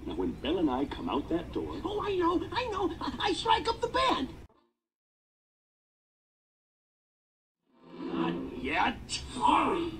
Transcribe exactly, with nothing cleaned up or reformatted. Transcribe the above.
Now, when Belle and I come out that door... Oh, I know, I know. I, I strike up the band. Not yet. Sorry.